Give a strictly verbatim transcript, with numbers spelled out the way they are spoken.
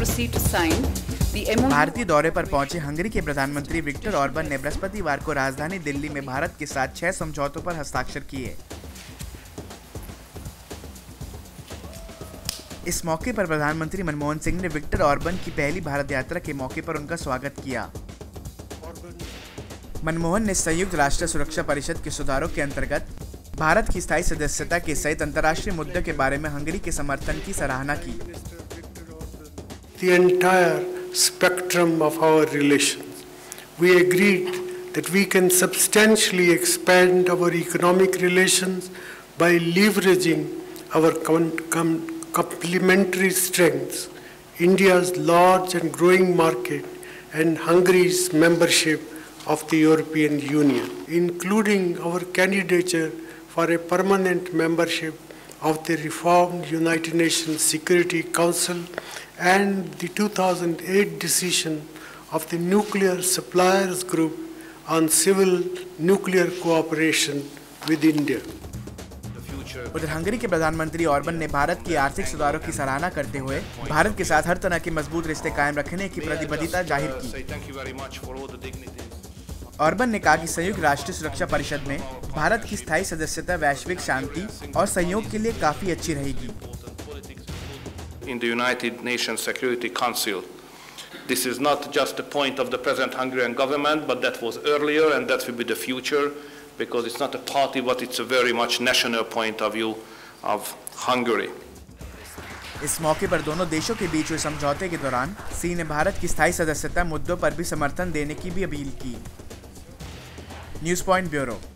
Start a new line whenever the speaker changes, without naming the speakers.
proceed to sign the M O U.
भारतीय दौरे पर पहुंचे हंगरी के प्रधानमंत्री विक्टर ऑर्बन ने बृहस्पतिवार को राजधानी दिल्ली में भारत के साथ छह समझौतों पर हस्ताक्षर किए। इस मौके पर प्रधानमंत्री मनमोहन सिंह ने विक्टर ऑर्बन की पहली भारत यात्रा के मौके पर उनका स्वागत किया। मनमोहन ने संयुक्त राष्ट्र सुरक्षा परिषद के सुधारों के अंतर्गत भारत की स्थायी सदस्यता के सहित अंतर्राष्ट्रीय मुद्दों के बारे में हंगरी के समर्थन की सराहना की।
The entire spectrum of our relations. We agreed that we can substantially expand our economic relations by leveraging our complementary strengths, India's large and growing market, and Hungary's membership of the European Union, including our candidature for a permanent membership of the reformed United Nations Security Council and the two thousand eight decision of the Nuclear Suppliers Group on civil nuclear cooperation with India.
उधर Hungary के प्रधानमंत्री Orban ने भारत की आर्थिक सुधारों की सराहना करते हुए भारत के साथ हर तरह के मजबूत रिश्ते कायम रखने की प्रतिबद्धता जाहिर की। ऑर्बन ने कहा कि संयुक्त राष्ट्र सुरक्षा परिषद में भारत की स्थायी सदस्यता वैश्विक शांति और सहयोग के लिए काफी अच्छी रहेगी।
In the United Nations Security Council, this is not just the point of the present Hungarian government, but that was earlier, and that will be the future, because it's not a party, but it's a very much national point of view of Hungary.
इस मौके पर दोनों देशों के बीच हुए समझौते के दौरान सी ने भारत की स्थायी सदस्यता मुद्दों पर भी समर्थन देने की भी अपील की। News point bureau.